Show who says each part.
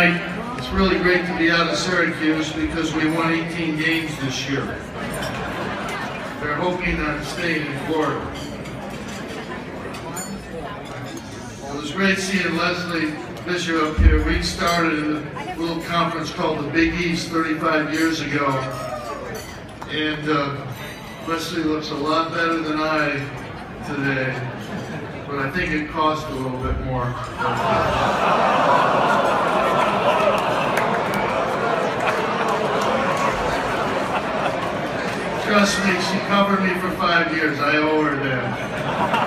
Speaker 1: tonight. It's really great to be out of Syracuse because we won 18 games this year. They're hoping on staying in Florida. It was great seeing Lesley Visser up here. We started a little conference called the Big East 35 years ago. And Lesley looks a lot better than I today. But I think it cost a little bit more. Trust me, she covered me for 5 years. I owe her that.